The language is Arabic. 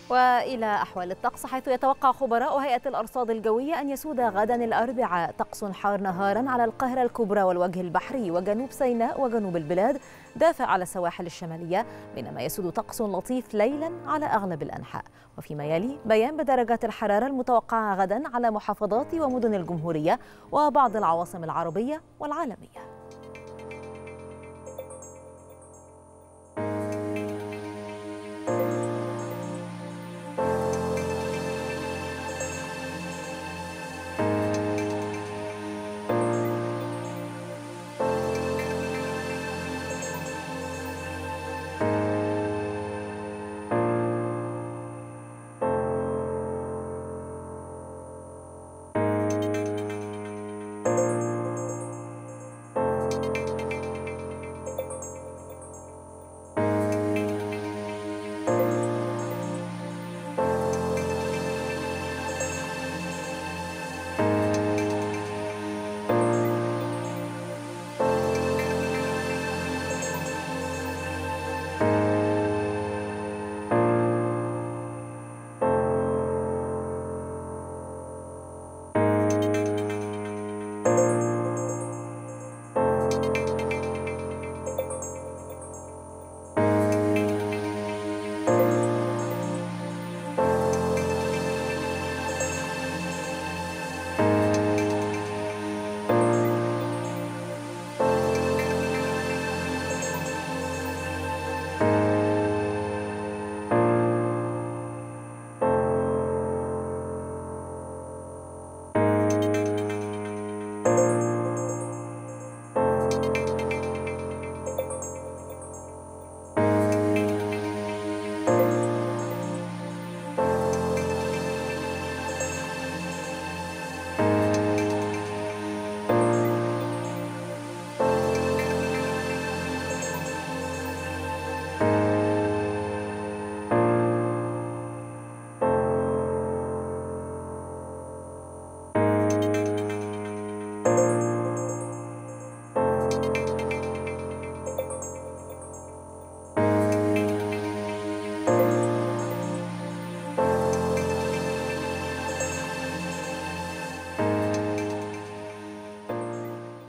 وإلى أحوال الطقس، حيث يتوقع خبراء هيئة الأرصاد الجوية أن يسود غدا الأربعاء طقس حار نهارا على القاهرة الكبرى والوجه البحري وجنوب سيناء وجنوب البلاد، دافئ على السواحل الشمالية، بينما يسود طقس لطيف ليلا على أغلب الأنحاء. وفيما يلي بيان بدرجات الحرارة المتوقعة غدا على محافظات ومدن الجمهورية وبعض العواصم العربية والعالمية.